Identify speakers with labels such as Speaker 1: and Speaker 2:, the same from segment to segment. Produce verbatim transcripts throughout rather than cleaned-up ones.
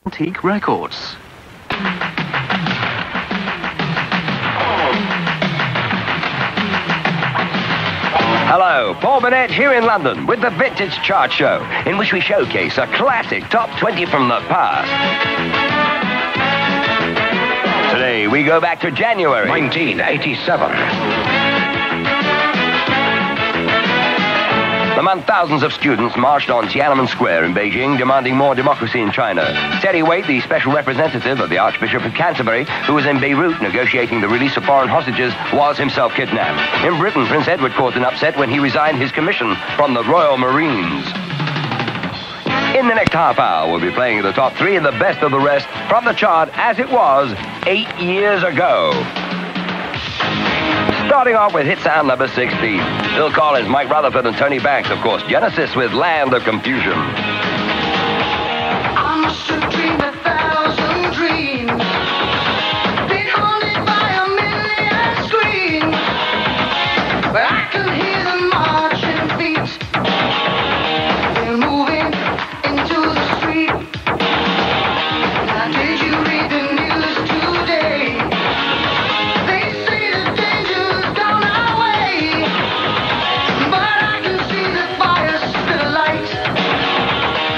Speaker 1: Antique Records.
Speaker 2: Hello, Paul Burnett here in London with the Vintage Chart Show, in which we showcase a classic top twenty from the past. Today we go back to January
Speaker 3: nineteen eighty-seven.
Speaker 2: The month thousands of students marched on Tiananmen Square in Beijing, demanding more democracy in China. Teddy Waite, the special representative of the Archbishop of Canterbury, who was in Beirut negotiating the release of foreign hostages, was himself kidnapped. In Britain, Prince Edward caused an upset when he resigned his commission from the Royal Marines. In the next half hour, we'll be playing the top three and the best of the rest from the chart as it was eight years ago. Starting off with hit sound number sixteen. Phil Collins, Mike Rutherford, and Tony Banks, of course. Genesis with Land of Confusion.
Speaker 4: I must have dreamed a thousand dreams, been haunted by a million screams, but I can hear them marching feet. They're moving into the street. Now did you read the news today? They say the danger's gone our way, but I can see the fire spit a light.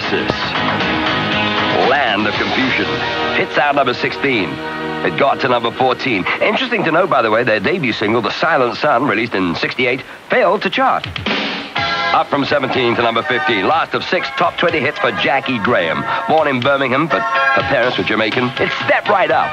Speaker 2: Texas. Land of Confusion. Hits out number sixteen. It got to number fourteen. Interesting to note, by the way, their debut single, The Silent Sun, released in sixty-eight, failed to chart. Up from seventeen to number fifteen. Last of six top twenty hits for Jackie Graham. Born in Birmingham, but her parents were Jamaican. It stepped right up.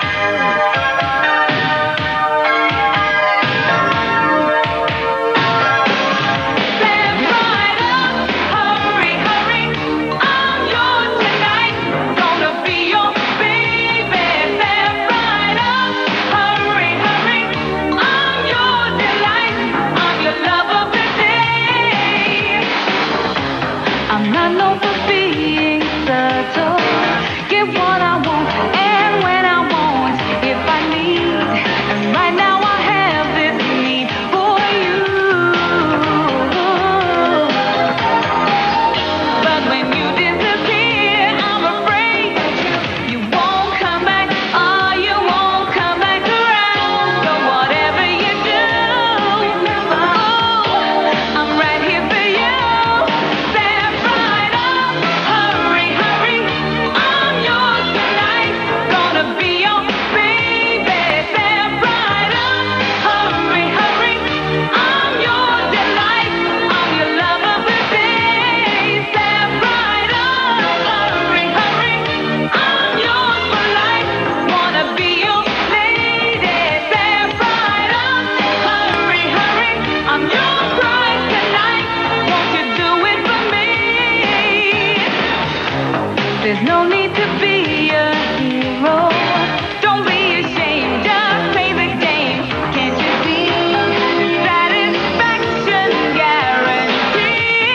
Speaker 4: There's no need to be a hero. Don't be ashamed, just play the game. Can't you see the satisfaction guaranteed?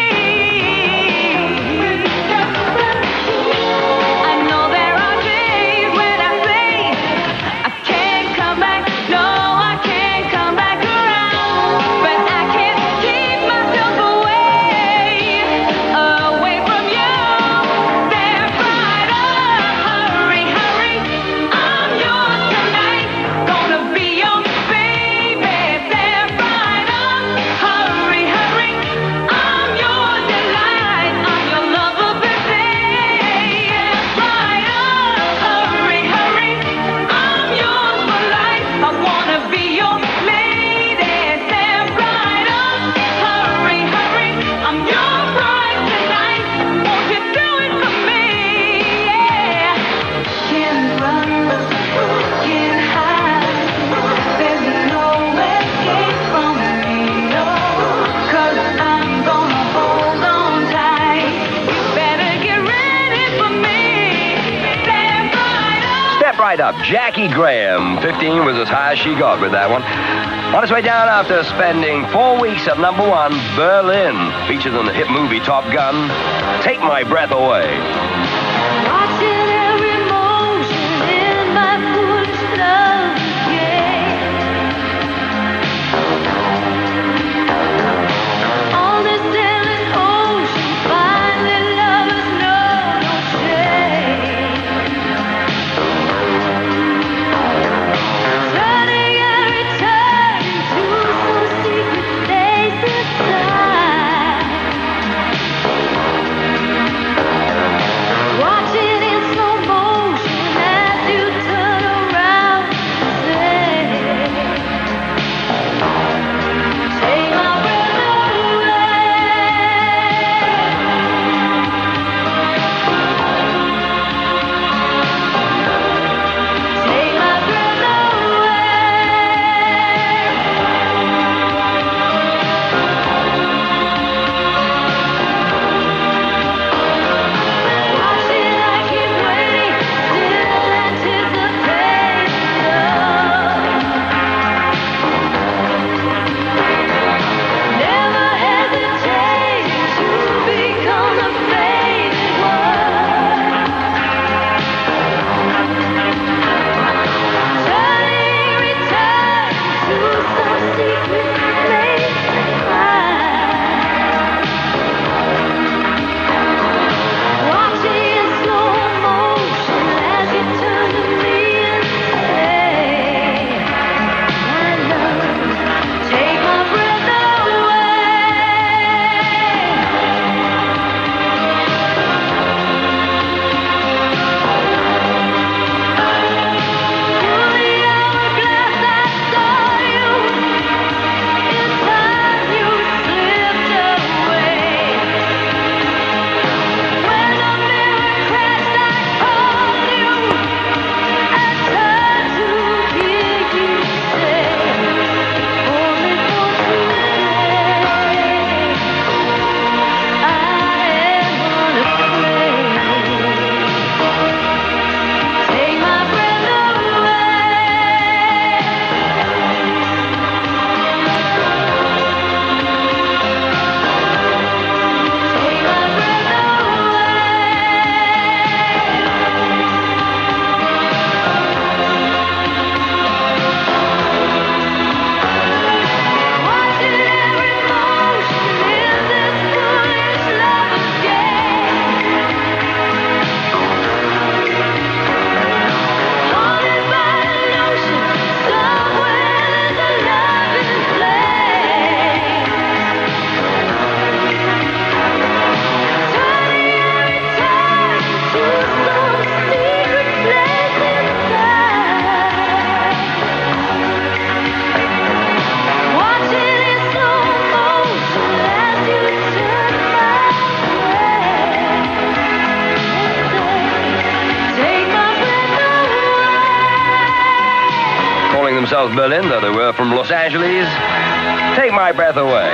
Speaker 4: I know there are days when I say I can't come back. No, I can't come back around. But I can't keep myself away, away from you.
Speaker 2: Right up. Jackie Graham. fifteen was as high as she got with that one. On its way down after spending four weeks at number one, Berlin. Featured in the hit movie Top Gun. Take My Breath Away.
Speaker 4: Watching every motion in my foolish love game. On this endless ocean, finding lovers know no shame. Turning and returning to some secret place inside.
Speaker 2: of Berlin, though they were from Los Angeles. Take My Breath Away.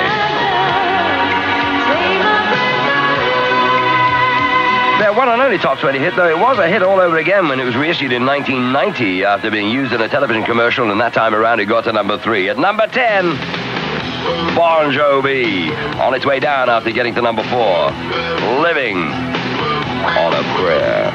Speaker 2: Their one and only top twenty hit, though it was a hit all over again when it was reissued in nineteen ninety after being used in a television commercial, and that time around it got to number three. At number ten, Bon Jovi, on its way down after getting to number four, Living on a Prayer.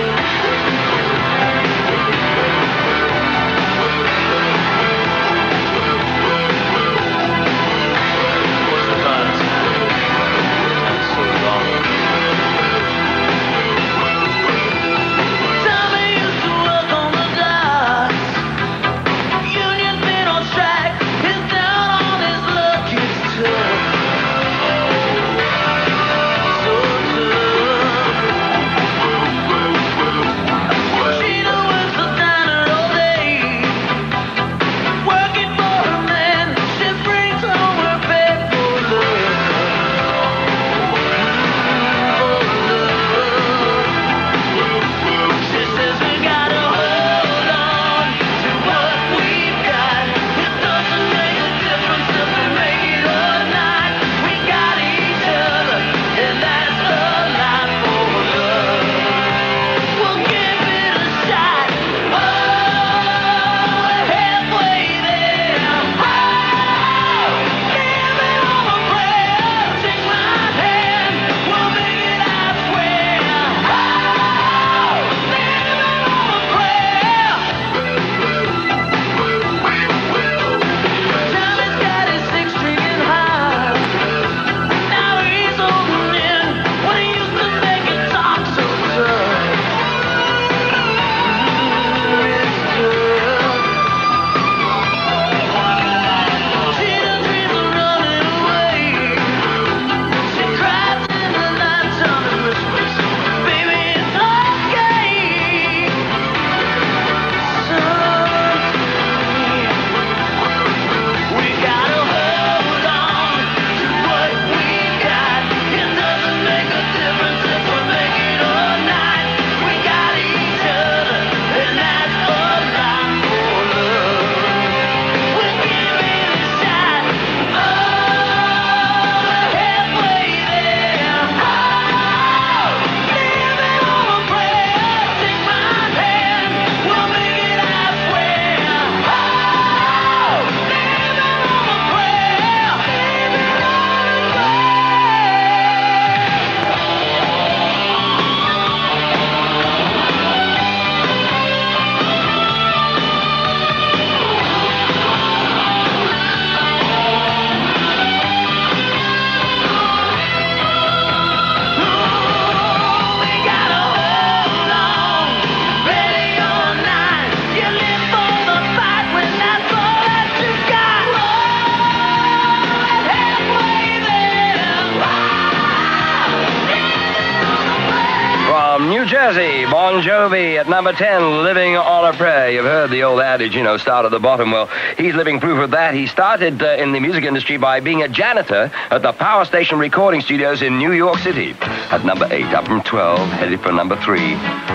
Speaker 2: Jersey, Bon Jovi at number ten, Living on a Prayer. You've heard the old adage, you know, start at the bottom. Well, he's living proof of that. He started uh, in the music industry by being a janitor at the Power Station recording studios in New York City. At number eight, up from twelve, headed for number three.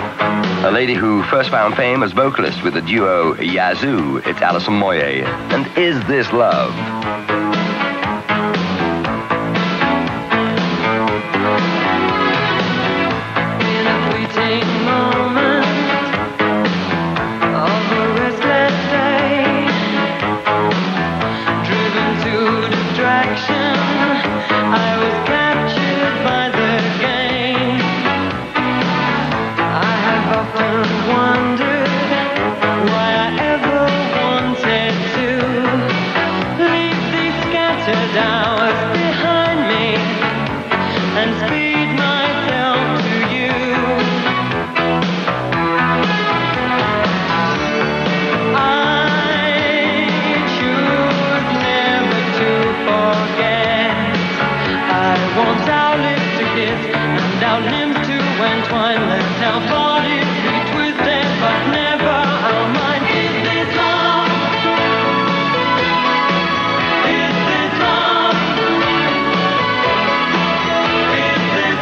Speaker 2: A lady who first found fame as vocalist with the duo Yazoo. It's Alison Moyet. And Is This Love?
Speaker 1: Is this love?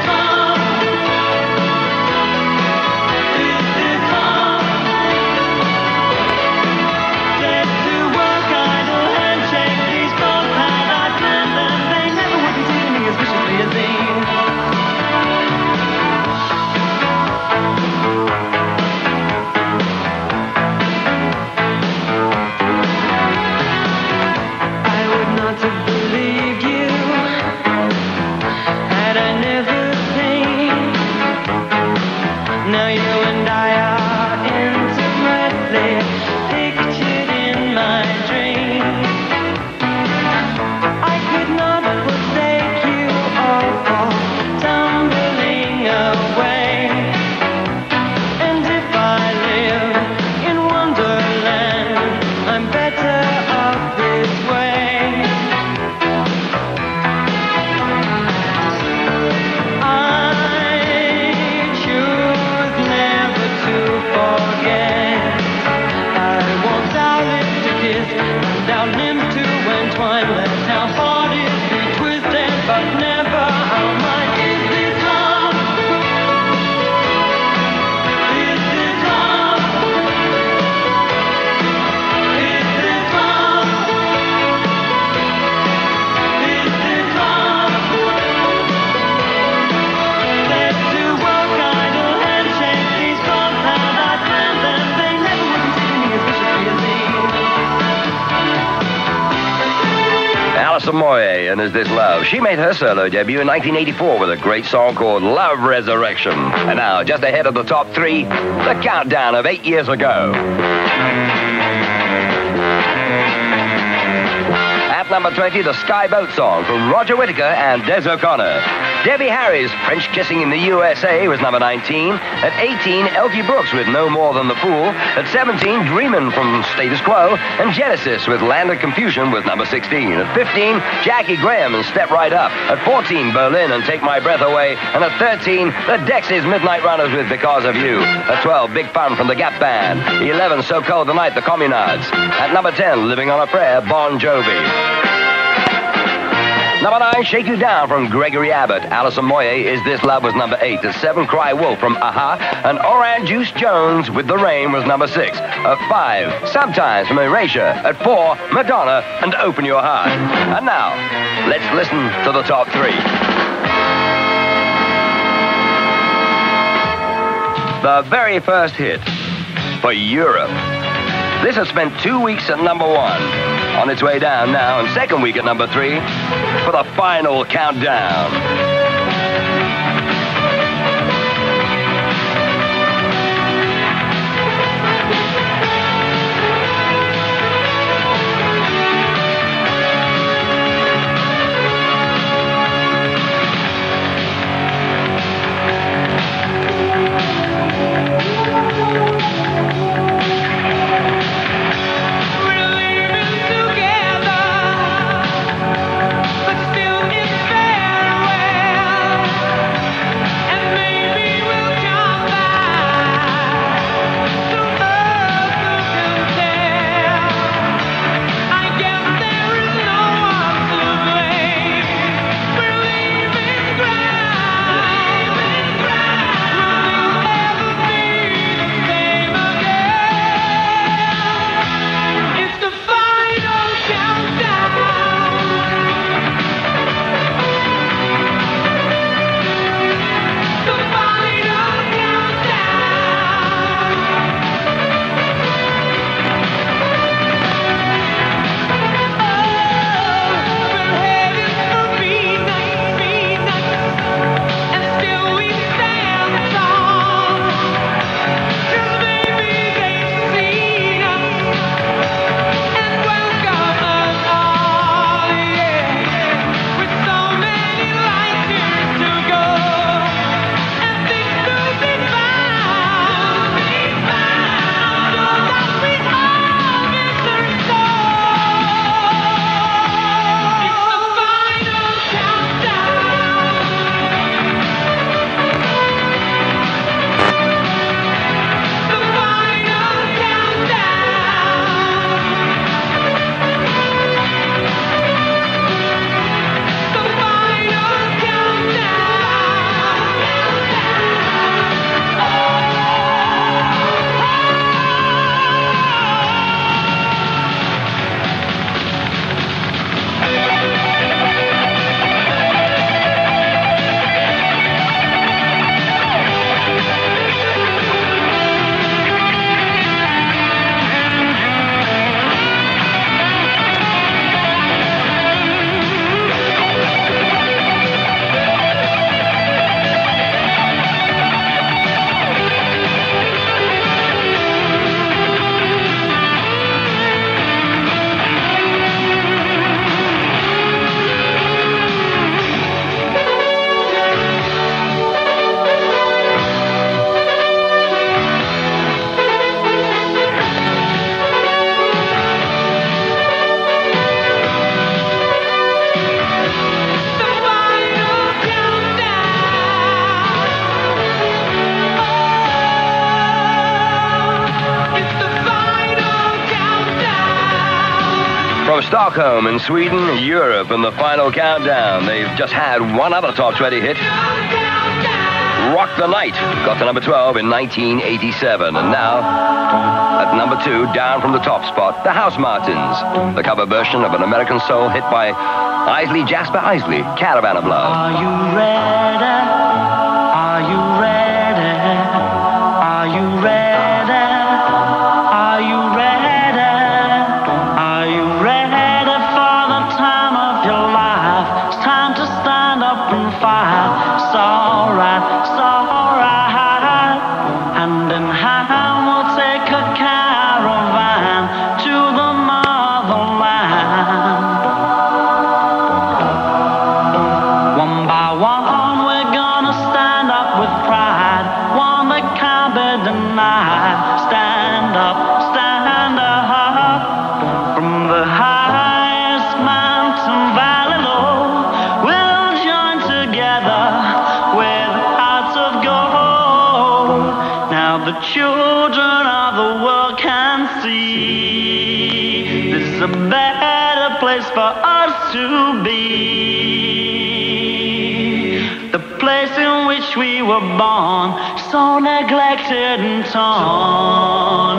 Speaker 4: pointless. How hard is it twisted, but never how much is this love? Is this love? Is this love? Is this love? Let's do work, idle handshake, these compound, I found them, they never would consider me officially as
Speaker 2: Alison Moyet and Is This Love? She made her solo debut in nineteen eighty-four with a great song called Love Resurrection. And now, just ahead of the top three, the countdown of eight years ago. At number twenty, the Skyboat song from Roger Whittaker and Des O'Connor. Debbie Harry's French Kissing in the U S A was number nineteen. At eighteen, Elkie Brooks with No More Than the Fool. At seventeen, Dreamin' from Status Quo. And Genesis with Land of Confusion was number sixteen. At fifteen, Jackie Graham and Step Right Up. At fourteen, Berlin and Take My Breath Away. And at thirteen, the Dexys Midnight Runners with Because of You. At twelve, Big Fun from the Gap Band. eleven, So Cold the Night, the Communards. At number ten, Living on a Prayer, Bon Jovi. Number nine, Shake You Down from Gregory Abbott. Alison Moyet, Is This Love was number eight. At seven, Cry Wolf from Aha. And Oran Juice Jones with The Rain was number six. At five, Sometimes from Erasure. At four, Madonna and Open Your Heart. And now, let's listen to the top three. The very first hit for Europe. This has spent two weeks at number one. On its way down now, and second week at number three for the final countdown.
Speaker 4: But still it's fair away.
Speaker 2: Stockholm in Sweden, Europe, in the final countdown. They've just had one other top twenty hit. Rock the Night got to number twelve in nineteen eighty-seven. And now, at number two, down from the top spot, the House Martins. The cover version of an American soul hit by Isley, Jasper Isley, Caravan of Love.
Speaker 4: Are you ready? Are you ready? Are you ready? Are you ready? Are you ready for the time of your life? It's time to stand up and fight. It's alright, it's alright. Hand in hand we'll take a caravan to the motherland. One by one we're gonna stand up with pride, one that can't be denied. Stand up, stand up. From the highest mountain valley low, we'll join together with hearts of gold. Now the children of the world can see this is a better place for us to be. The place in which we were born, so neglected and torn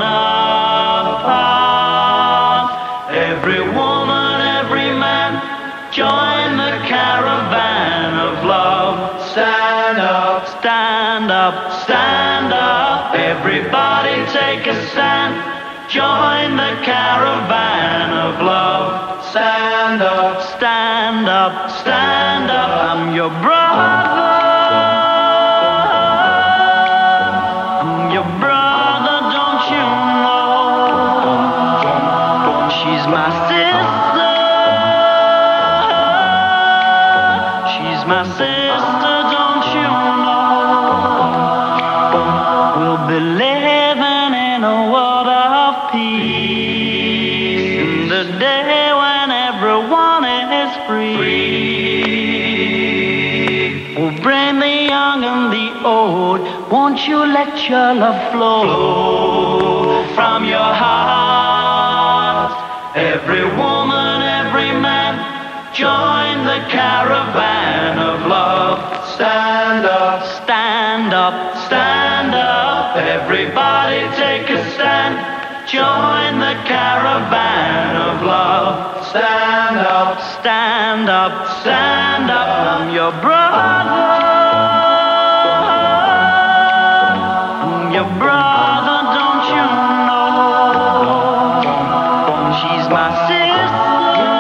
Speaker 4: apart. Every woman, every man, join the caravan of love. Stand up, stand up, stand up. Everybody take a stand. Join the caravan of love. Stand up, stand up, stand up. I'm your brother. I'm your brother, don't you know? She's my sister. She's my sister, don't you know? We'll be living in a world of peace in the day when everyone is free. We'll bring the young and the old. Won't you let your love flow from your heart? Every woman, every man, join the caravan of love. Stand up, stand up, stand up. Everybody take a stand. Join the caravan of love. Stand up, stand up, stand up. I'm your brother. I'm your brother, don't you know? She's my sister.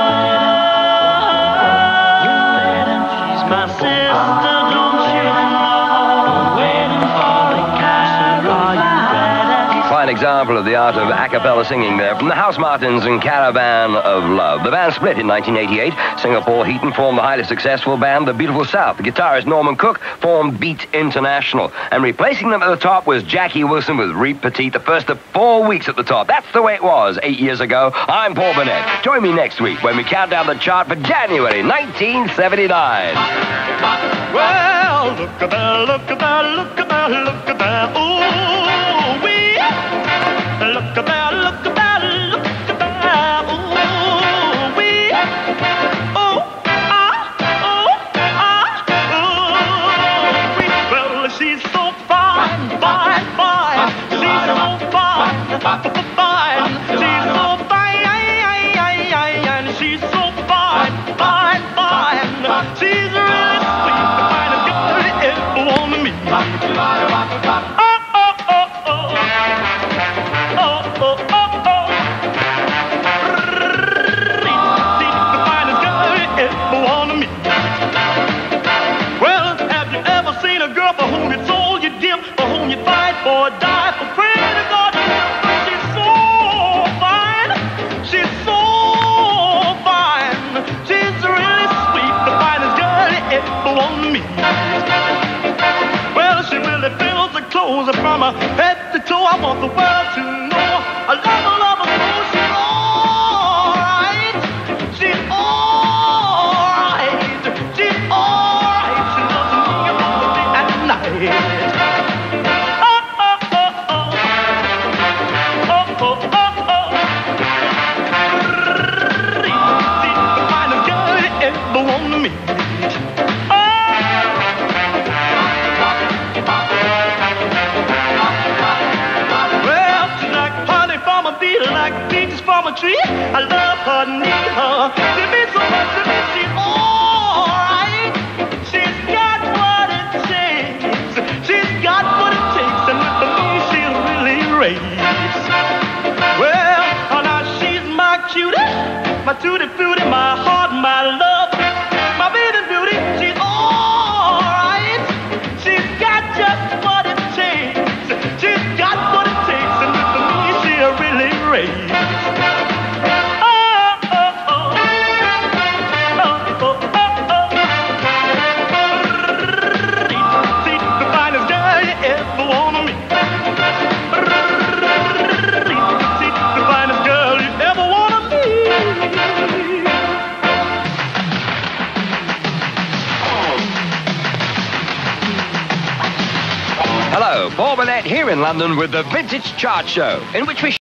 Speaker 4: She's my sister, don't you know? Waiting for the caravan.
Speaker 2: Fine example of the art of a cappella singing there from the House Martins and Caravan of Love. The band split in nineteen eighty-eight. Singer Paul Heaton formed the highly successful band The Beautiful South. The guitarist Norman Cook formed Beat International. And replacing them at the top was Jackie Wilson with Reed Petit, the first of four weeks at the top. That's the way it was eight years ago. I'm Paul Burnett. Join me next week when we count down the chart for January nineteen seventy-nine.
Speaker 1: Well, look at that, look at that, look at that, look at that. Ooh, wee. Look at that, look at that, look at that. Ooh, wee. Oh, ah, oh, ah, ooh, wee. Well, she's so fine, fine, fine. She's so fine, fine. She's so fine, and she's so fine, fine, fine. She's really sweet, the finest girl you ever want to meet. Oh, oh, oh, oh. Oh, oh, oh, oh. She's the finest girl you ever want to meet. Well, have you ever seen a girl for whom you sold your dear, for whom you fight for, die for, pray to God? She's so fine. She's so fine. She's really sweet, the finest girl you ever want to meet. Well, she really fills the clothes from her head to toe. I want the world to know. I love her, love her, so she's alright. She's alright. She's alright. She loves me all the day and night. Oh, oh, oh, oh. Oh, oh, oh, oh. meet. Oh. Well, she's like honey from a bee, like peaches from a tree. I love her, need her. She means so much to me. She's all right. She's got what it takes. She's got what it takes, and with me she'll really race. Well, oh, now she's my cutie, my tutti frutti, my heart, my love, my baby beauty. She's all right. She's got just what it takes. She's got what it takes, and with me she'll really race. Oh, oh, oh. Oh, oh, oh, oh. She's the finest girl you ever wanna meet. She's the finest girl you ever wanna meet.
Speaker 2: Hello, Paul Burnett here in London with the Vintage Chart Show, in which we